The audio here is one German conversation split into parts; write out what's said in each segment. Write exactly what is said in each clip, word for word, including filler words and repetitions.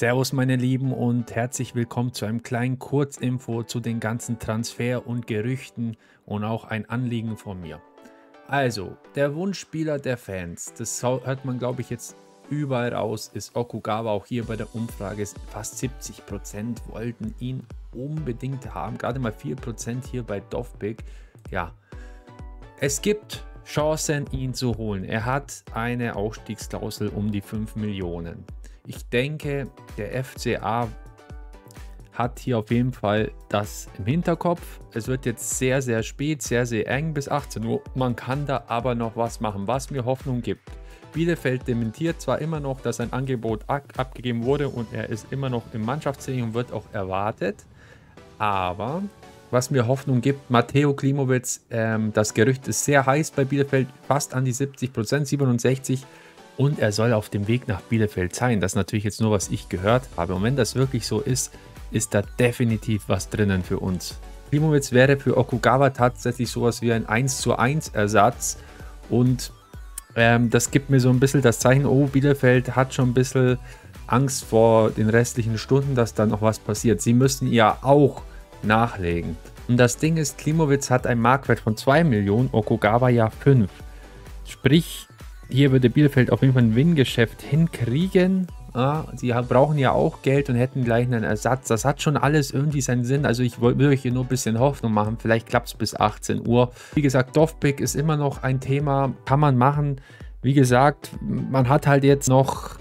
Servus meine Lieben und herzlich willkommen zu einem kleinen Kurzinfo zu den ganzen Transfer und Gerüchten und auch ein Anliegen von mir. Also, der Wunschspieler der Fans, das hört man glaube ich jetzt überall raus, ist Okugawa. Auch hier bei der Umfrage ist fast siebzig Prozent wollten ihn unbedingt haben, gerade mal vier Prozent hier bei Dovbyk. Ja, es gibt Chancen, ihn zu holen. Er hat eine Ausstiegsklausel um die fünf Millionen. Ich denke, der F C A hat hier auf jeden Fall das im Hinterkopf. Es wird jetzt sehr, sehr spät, sehr, sehr eng bis achtzehn Uhr. Man kann da aber noch was machen, was mir Hoffnung gibt. Bielefeld dementiert zwar immer noch, dass ein Angebot abgegeben wurde und er ist immer noch im Mannschaftstraining und wird auch erwartet. Aber was mir Hoffnung gibt, Mateo Klimowitz, ähm, das Gerücht ist sehr heiß bei Bielefeld, fast an die siebzig Prozent, siebenundsechzig. Und er soll auf dem Weg nach Bielefeld sein. Das ist natürlich jetzt nur, was ich gehört habe. Und wenn das wirklich so ist, ist da definitiv was drinnen für uns. Klimowitz wäre für Okugawa tatsächlich sowas wie ein eins zu eins Ersatz. Und ähm, das gibt mir so ein bisschen das Zeichen, oh, Bielefeld hat schon ein bisschen Angst vor den restlichen Stunden, dass da noch was passiert. Sie müssen ja auch nachlegen. Und das Ding ist, Klimowitz hat einen Marktwert von zwei Millionen, Okugawa ja fünf. Sprich, hier würde Bielefeld auf jeden Fall ein Win-Geschäft hinkriegen. Ja, sie brauchen ja auch Geld und hätten gleich einen Ersatz. Das hat schon alles irgendwie seinen Sinn. Also ich will euch hier nur ein bisschen Hoffnung machen. Vielleicht klappt es bis achtzehn Uhr. Wie gesagt, Dovbyk ist immer noch ein Thema. Kann man machen. Wie gesagt, man hat halt jetzt noch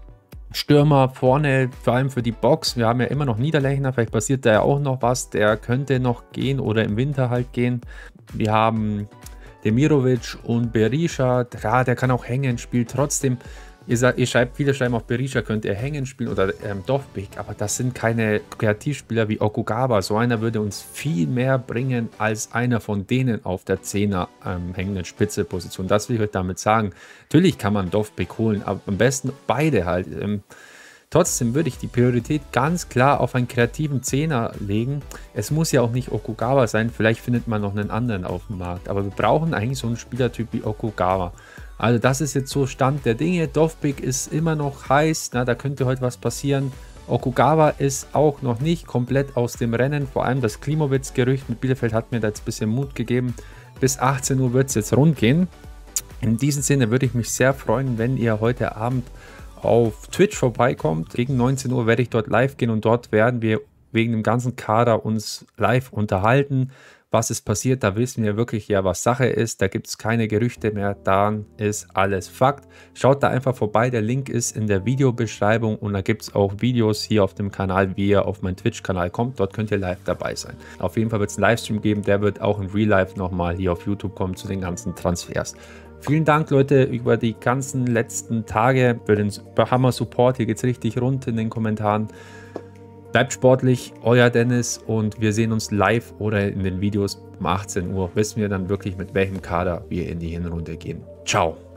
Stürmer vorne, vor allem für die Box. Wir haben ja immer noch Niederlechner. Vielleicht passiert da ja auch noch was. Der könnte noch gehen oder im Winter halt gehen. Wir haben Demirovic und Berisha, ja, der kann auch hängen spielen. Trotzdem, ihr, sagt, ihr schreibt, viele schreiben auch, Berisha könnte er hängen spielen oder ähm, Dovbyk, aber das sind keine Kreativspieler wie Okugawa. So einer würde uns viel mehr bringen als einer von denen auf der Zehner ähm, hängenden Spitzeposition. Das will ich euch damit sagen. Natürlich kann man Dovbyk holen, aber am besten beide halt. Ähm, Trotzdem würde ich die Priorität ganz klar auf einen kreativen Zehner legen. Es muss ja auch nicht Okugawa sein, vielleicht findet man noch einen anderen auf dem Markt. Aber wir brauchen eigentlich so einen Spielertyp wie Okugawa. Also das ist jetzt so Stand der Dinge. Dovbyk ist immer noch heiß, na, da könnte heute was passieren. Okugawa ist auch noch nicht komplett aus dem Rennen. Vor allem das Klimowitz-Gerücht mit Bielefeld hat mir da jetzt ein bisschen Mut gegeben. Bis achtzehn Uhr wird es jetzt rund gehen. In diesem Sinne würde ich mich sehr freuen, wenn ihr heute Abend auf Twitch vorbeikommt. Gegen neunzehn Uhr werde ich dort live gehen und dort werden wir wegen dem ganzen Kader uns live unterhalten. Was ist passiert, da wissen wir wirklich ja, was Sache ist. Da gibt es keine Gerüchte mehr, dann ist alles Fakt. Schaut da einfach vorbei, der Link ist in der Videobeschreibung und da gibt es auch Videos hier auf dem Kanal, wie ihr auf meinen Twitch-Kanal kommt. Dort könnt ihr live dabei sein. Auf jeden Fall wird es einen Livestream geben, der wird auch in Real Life nochmal hier auf YouTube kommen zu den ganzen Transfers. Vielen Dank, Leute, über die ganzen letzten Tage, für den Hammer Support. Hier geht es richtig rund in den Kommentaren. Bleibt sportlich, euer Dennis und wir sehen uns live oder in den Videos um achtzehn Uhr. Wissen wir dann wirklich, mit welchem Kader wir in die Hinrunde gehen. Ciao.